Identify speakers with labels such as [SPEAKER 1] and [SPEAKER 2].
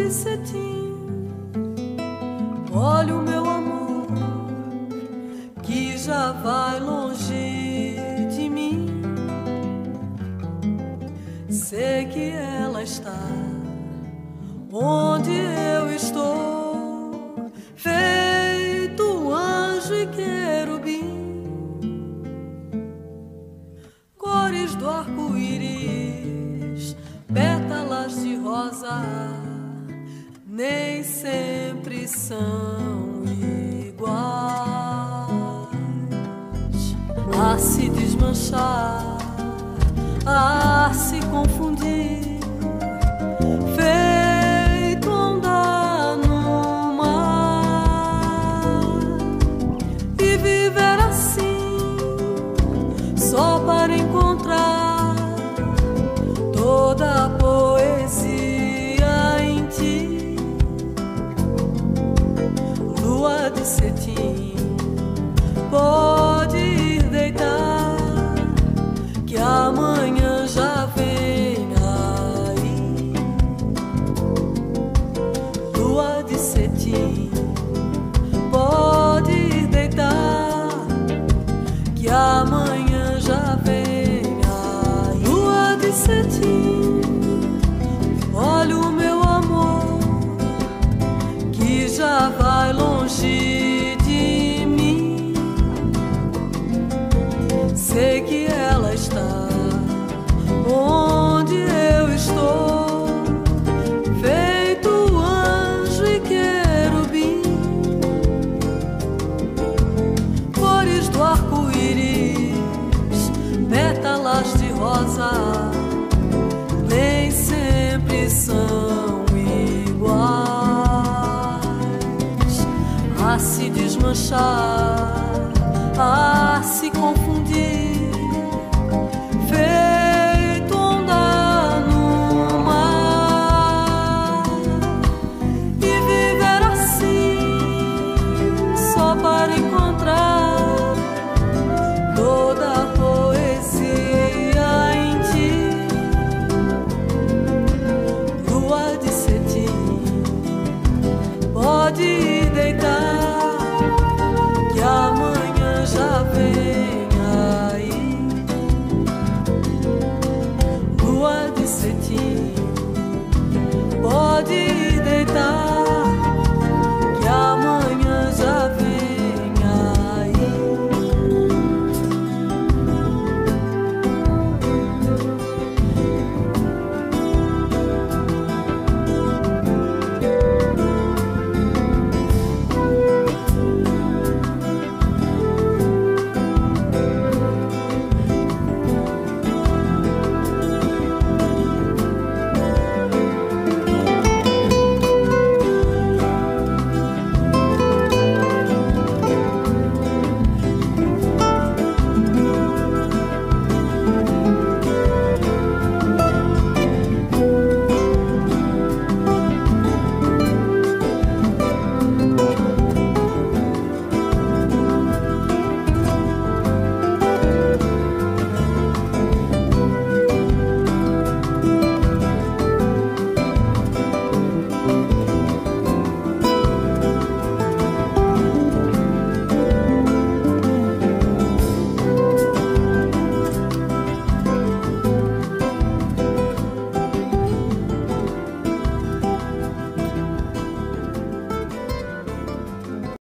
[SPEAKER 1] de cetim. Olha o meu amor, que já vai longe de mim. Sei que ela está onde eu estou, feito anjo e querubim. Cores do arco-íris, pétalas de rosa, nem sempre são iguais. A se desmanchar, a se confundir, feito onda no mar. E viver assim, só para encontrar toda a poesia em ti. Lua de cetim, pode ir deitar, que amanhã já vem aí. Lua de cetim, pode ir deitar, que amanhã já vem aí. Lua de cetim, olha o meu amor, que já vai longe de mim. Sei que ela está onde eu estou, feito anjo e querubim. Cores do arco-íris, pétalas de rosa, nem sempre são iguais. A se desmanchar, a se confundir, feito onda no mar. E viver assim, só para encontrar toda a poesia em ti. Lua de cetim, pode ir deitar, que amanhã já vem aí. Lua de cetim, pode ir deitar,